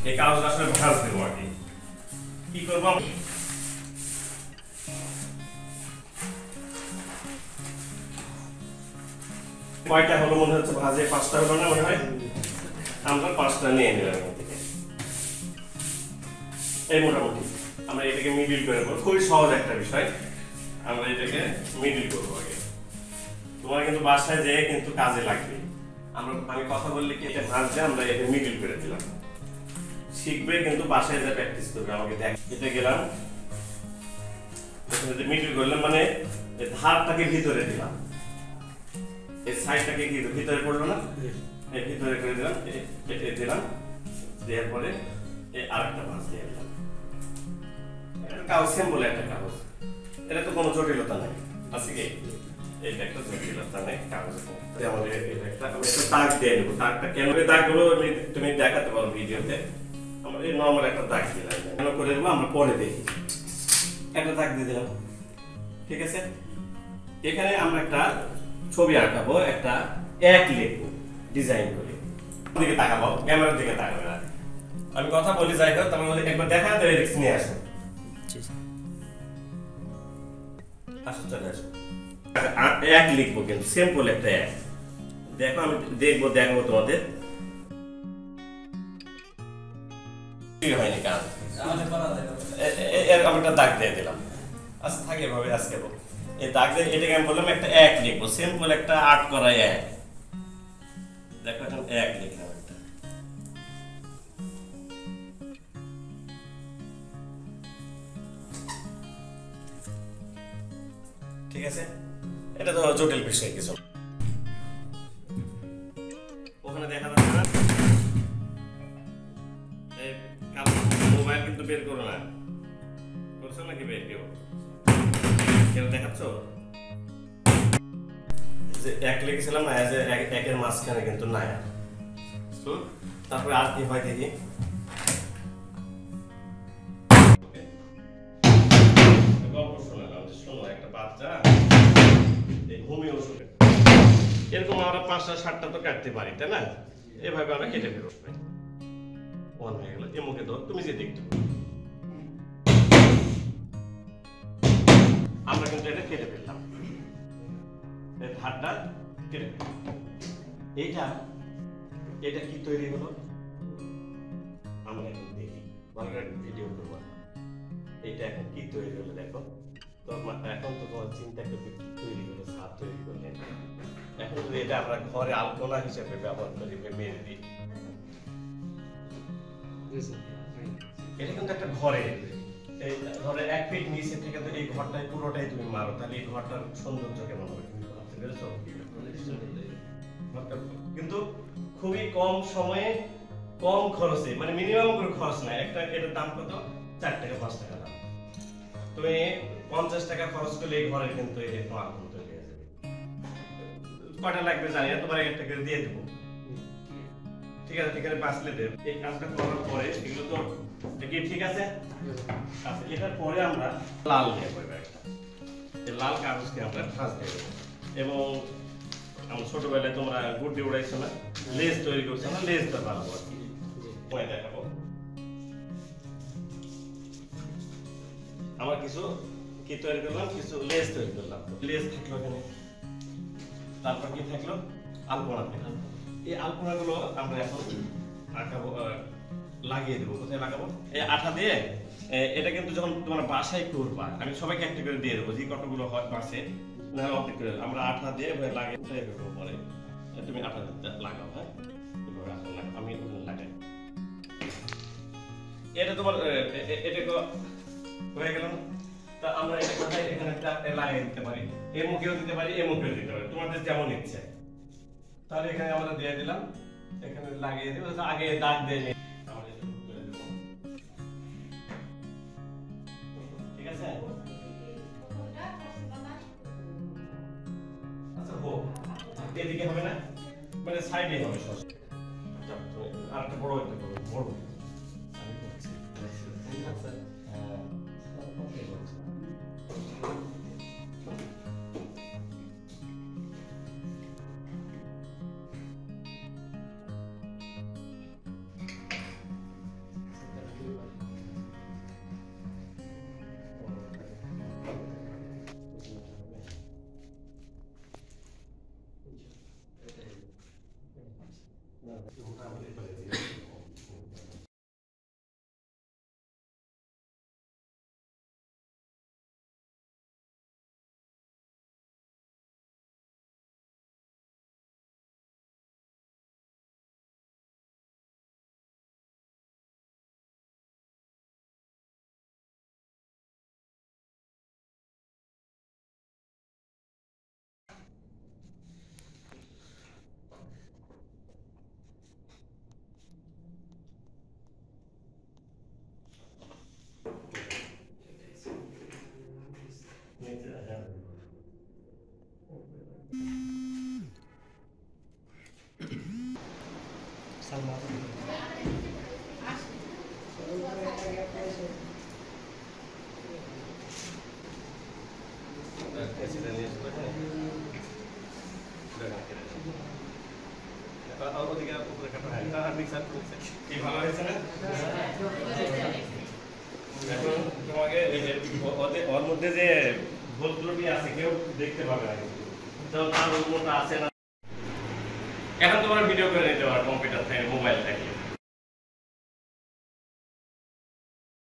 এই কাগজটা আসলে ভাঁজ দেবো আর কি করবো কয়টা হলো মনে হচ্ছে ভাজে 5টা হলো না মনে হয় আমরা 5টা নিয়ে নিলাম এই মোটামুটি আমরা এটাকে মিডল করে নেব খুবই সহজ একটা বিষয় আমরা এটাকে মিডল করব আগে তোমার কিন্তু বাসায় যেয়ে কিন্তু কাজে লাগবে আমি কথা বললে কি এটা ভাজে আমরা এটা মিডল করে দিলাম শিখবে কিন্তু বাসায় যা প্র্যাকটিস করবে আমাকে দেখ এটা গেলাম এখানে মিডল করলাম মানে এই ধারটাকে ভিতরে দিলাম এই সাইডটাকে কি ভিতরে পড়লো না এই ভিতরে করে দিলাম এই দিলাম দেওয়ার পরে এই আরেকটা ভাঁজ দিয়ে দিলাম এটা কাগজ সিম্পল একটা কাগজ এটা তো কোনো জটিলতা নেই আছে কি এটা একটা জটিলতা নেই কাগজ আমাদের এটা একটা আমি একটা দাগ দিয়ে দেবো দাগটা কেন দাগগুলো তুমি দেখাতে পারো ভিডিওতে আমরা এই নরমাল একটা দাগ দিলাম কেন করে দেবো আমরা পরে দেখি একটা দাগ দিয়ে দিলাম ঠিক আছে এখানে আমরা একটা ছবি আঁকাবো একটা এক লিখবো ডিজাইন করে দিকে তাকাবো ক্যামেরার দিকে তাকাবে না আমি কথা বলি যাই হোক তুমি একবার দেখা দেবে রিক্স নিয়ে আসো আসো চলে আসো এক লিখবো কিন্তু সিম্পল একটা এক দেখো আমি দেখবো তোমাদের কি হয়নি কাজ আমি একটা দাগ দিয়ে দিলাম আচ্ছা থাকে এভাবে আজকে এই দাগ দিয়ে এটাকে আমি বললাম একটা এক লিখবো সিম্পল একটা আর্ট করা এক দেখো এখন এক লিখলাম একটা ঠিক আছে এটা তো জটিল বিষয় কিছু ওখানে দেখা যাচ্ছে না এই মোবাইল কিন্তু বের করো না করছো নাকি বের কেউ দেখাচ্ছ যে এক লিখেছিলাম না যে একের মাঝখানে কিন্তু নাই তারপরে আর কি হয় দেখি গল্প শোনালাম যে শোনো একটা বাচ্চা এই হোমিও ওষুধ এরকম আমরা 5টা 7টা তো কাটতে পারি তাই না এভাবে আমরা কেটে ফেরত পাই অন হয়ে গেল এমুকে ধর তুমি যে দেখতে আমরা কিন্তু এটা কেটে ফেললাম এই ধারটা কেটে ফেললাম এটা কি তৈরি হলো আমরা এখন দেখি ভালো ভিডিও করবো এটা এখন কি তৈরি হলো দেখো এখন তো তোমার চিন্তা করবে কি তৈরি হলো ছাদ তৈরি করলেন এখন যদি এটা আমরা ঘরে আলপনা হিসেবে ব্যবহার করি মেরে দিই এটা কিন্তু একটা ঘরে এই ধরে 1 ফিট নিচে থেকে তো এই ঘরটাই পুরোটাই তুমি মারো তাহলে এই ঘরটার সৌন্দর্য কেমন হবে বুঝতে পেরেছো কিন্তু খুবই কম সময়ে কম খরচে মানে মিনিমাম কোনো খরচ নাই একটা এটার দাম কত 4 টাকা 5 টাকা দাম তুমি 50 টাকা খরচ করলে এই ঘরে কিন্তু এই তোমার মতো তৈরি হয়ে যাবে কয়টা লাগবে জানি না তোমার একটা করে দিয়ে দেবো ঠিক আছে এখানে বাঁচলে দেব এই কাজটা করার পরে এগুলো তো কি ঠিক আছে আচ্ছা এটার পরে আমরা লাল নিয়ে করব একটা এই লাল কাগজকে আমরা ভাঁজ দেব এবং আমরা ছোটবেলায় তোমরা গুটি উড়াইছো না লেজ তৈরি করছো না লেজটা বানাবো আর কি ওই দেখাবো আমরা কিছু কি তৈরি করলাম কিছু লেজ তৈরি করলাম লেজ থাকলো এখানে তারপর কি থাকলো আলপনা এই আলপনাগুলো আমরা এখন আঁকাবো লাগিয়ে দেবো কোথায় লাগাবো এই আঠা দিয়ে এটা কিন্তু যখন তোমার বাসায় করবা আমি সবাইকে একটা করে দিয়ে দেবো যে কতগুলো হয় বাসে না অর্ধেক করে আমরা আঠা দিয়ে লাগিয়ে দেবো পরে তুমি আঠা লাগাও হ্যাঁ আমি লাগাই এটা তোমার এটা হয়ে গেল তা আমরা এটা কোথায় এখানে একটা লাগিয়ে দিতে পারি এই মুখেও দিতে পারি এই মুখেও দিতে পারি তোমাদের যেমন ইচ্ছে তাহলে এখানে আমরা দিয়ে দিলাম এখানে লাগিয়ে দেব আগে দাগ দিয়ে নিই ঠিক আছে আচ্ছা হোক এদিকে হবে না মানে সাইডে হবে সব আর একটা বড় একটা করব বড় আমি করছি ঠিক আছে হ্যাঁ ওকে বলছি তোমাকে ওর মধ্যে যে ভুল ত্রুটি আছে কেউ দেখতে পাবে না, তো তার ওর মধ্যে আছে না। এখন তোমরা ভিডিও করে নিতে পারো কম্পিউটার থেকে, মোবাইল থেকে।